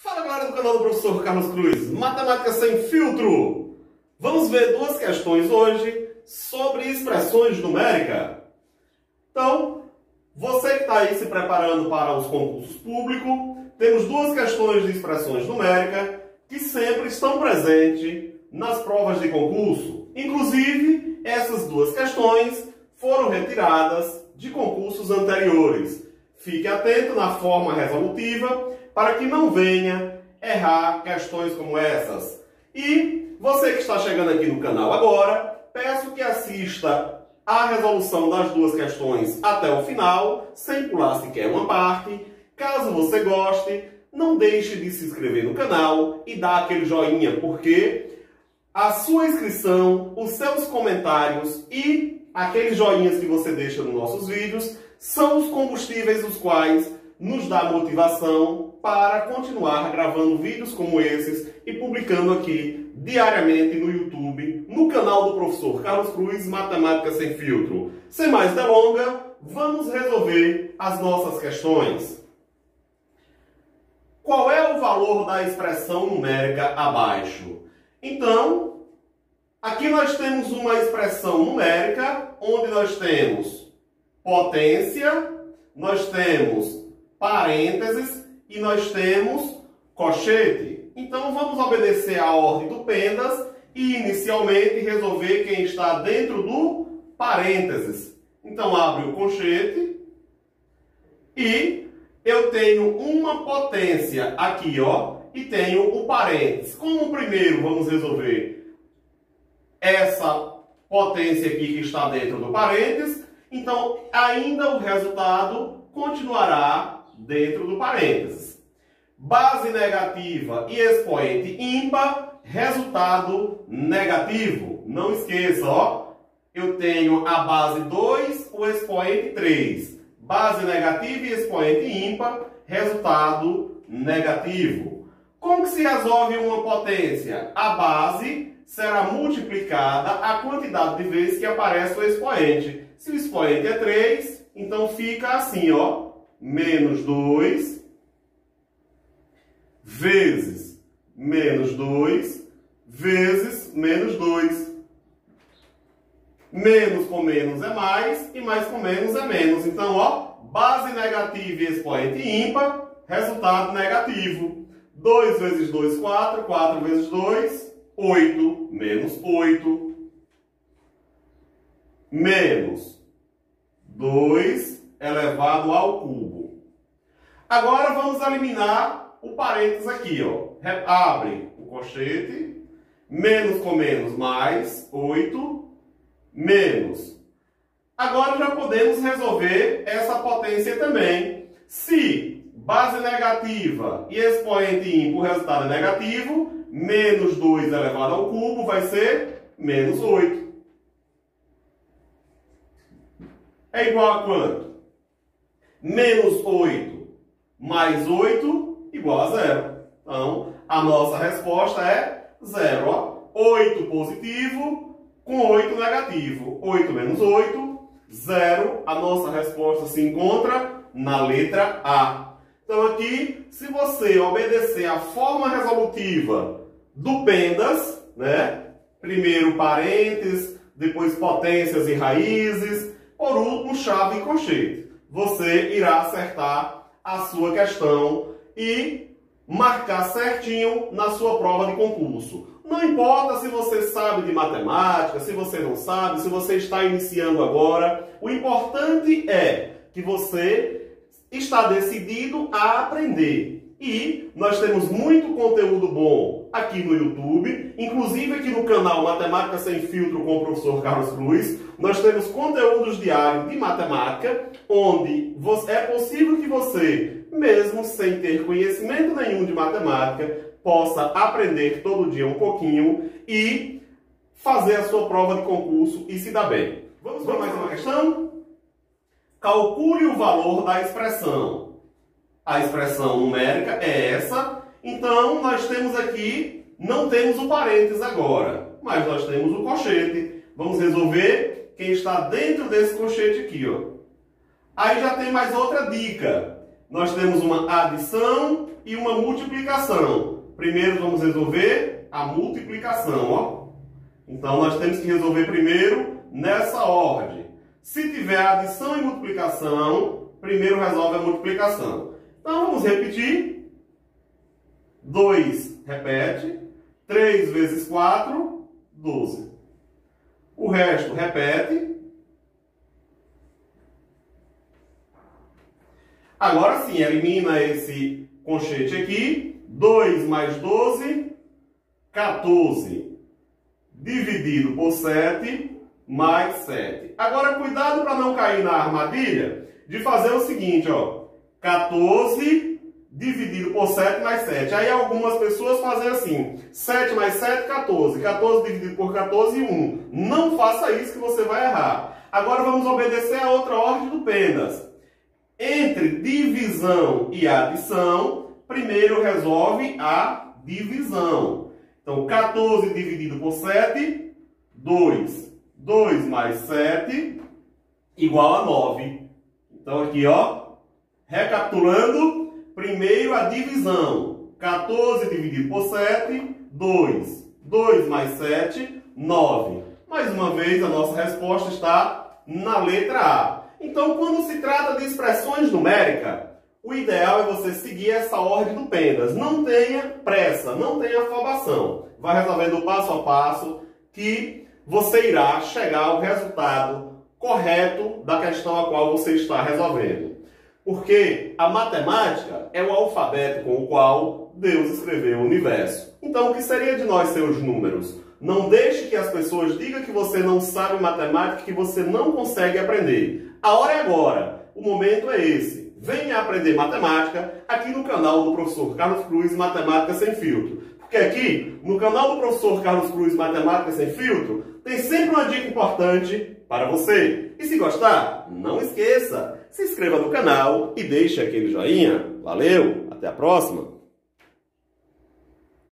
Fala galera do canal do professor Carlos Cruz, Matemática Sem Filtro! Vamos ver duas questões hoje sobre expressões numéricas. Então, você que está aí se preparando para os concursos públicos, temos duas questões de expressões numéricas que sempre estão presentes nas provas de concurso. Inclusive, essas duas questões foram retiradas de concursos anteriores. Fique atento na forma resolutiva para que não venha errar questões como essas. E você que está chegando aqui no canal agora, peço que assista a resolução das duas questões até o final, sem pular sequer uma parte. Caso você goste, não deixe de se inscrever no canal e dar aquele joinha, porque a sua inscrição, os seus comentários e aqueles joinhas que você deixa nos nossos vídeos são os combustíveis os quais nos dá motivação para continuar gravando vídeos como esses e publicando aqui diariamente no YouTube, no canal do professor Carlos Cruz, Matemática Sem Filtro. Sem mais delongas, vamos resolver as nossas questões. Qual é o valor da expressão numérica abaixo? Então, aqui nós temos uma expressão numérica onde nós temos potência, nós temos parênteses e nós temos colchete. Então vamos obedecer à ordem do Pendas e inicialmente resolver quem está dentro do parênteses. Então abre o colchete e eu tenho uma potência aqui, ó, e tenho o parênteses. Como primeiro vamos resolver essa potência aqui que está dentro do parênteses, então ainda o resultado continuará dentro do parênteses. Base negativa e expoente ímpar, resultado negativo. Não esqueça, ó, eu tenho a base 2, o expoente 3. Base negativa e expoente ímpar, resultado negativo. Como que se resolve uma potência? A base será multiplicada a quantidade de vezes que aparece o expoente. Se o expoente é 3, então fica assim, ó, menos 2 vezes menos 2 vezes menos 2. Menos com menos é mais e mais com menos é menos. Então, ó, base negativa e expoente ímpar, resultado negativo. 2 vezes 2, 4. 4 vezes 2, 8. Menos 8. Menos 2 elevado ao cubo. Agora vamos eliminar o parênteses aqui, ó. Abre o colchete, menos com menos mais 8, menos. Agora já podemos resolver essa potência também. Se base negativa e expoente ímpar, o resultado é negativo, menos 2 elevado ao cubo vai ser menos 8. É igual a quanto? Menos 8 mais 8 igual a 0. Então, a nossa resposta é 0. Ó. 8 positivo com 8 negativo. 8 menos 8, 0. A nossa resposta se encontra na letra A. Então, aqui, se você obedecer a forma resolutiva do Pendas, né? Primeiro parênteses, depois potências e raízes, por último, chave e colchete. Você irá acertar a sua questão e marcar certinho na sua prova de concurso. Não importa se você sabe de matemática, se você não sabe, se você está iniciando agora. O importante é que você está decidido a aprender. E nós temos muito conteúdo bom aqui no YouTube, inclusive aqui no canal Matemática Sem Filtro com o professor Carlos Cruz. Nós temos conteúdos diários de matemática, onde é possível que você, mesmo sem ter conhecimento nenhum de matemática, possa aprender todo dia um pouquinho e fazer a sua prova de concurso e se dar bem. Vamos para mais uma questão? Calcule o valor da expressão. A expressão numérica é essa. Então, nós temos aqui, não temos o parênteses agora, mas nós temos o colchete. Vamos resolver quem está dentro desse colchete aqui, ó. Aí já tem mais outra dica. nós temos uma adição e uma multiplicação. Primeiro vamos resolver a multiplicação, ó. Então nós temos que resolver primeiro nessa ordem. Se tiver adição e multiplicação, primeiro resolve a multiplicação. Então vamos repetir. 2 repete. 3 vezes 4, 12. O resto repete. Agora sim, elimina esse conchete aqui. 2 mais 12, 14. Dividido por 7, mais 7. Agora, cuidado para não cair na armadilha de fazer o seguinte, ó. 14 dividido por 7 mais 7. Aí algumas pessoas fazem assim. 7 mais 7, 14. 14 dividido por 14, 1. Não faça isso que você vai errar. Agora vamos obedecer a outra ordem do Pendas. Entre divisão e adição, primeiro resolve a divisão. Então, 14 dividido por 7, 2. 2 mais 7, igual a 9. Então, aqui, ó, recapitulando, primeiro a divisão. 14 dividido por 7, 2. 2 mais 7, 9. Mais uma vez, a nossa resposta está na letra A. Então, quando se trata de expressões numéricas, o ideal é você seguir essa ordem do Pendas. Não tenha pressa, não tenha afobação. Vai resolvendo passo a passo que você irá chegar ao resultado correto da questão a qual você está resolvendo. Porque a matemática é o alfabeto com o qual Deus escreveu o universo. Então, o que seria de nós ser os números? Não deixe que as pessoas digam que você não sabe matemática, que você não consegue aprender. A hora é agora. O momento é esse. Venha aprender matemática aqui no canal do professor Carlos Cruz, Matemática Sem Filtro. Porque aqui, no canal do professor Carlos Cruz, Matemática Sem Filtro, tem sempre uma dica importante para você. E se gostar, não esqueça, se inscreva no canal e deixe aquele joinha. Valeu, até a próxima!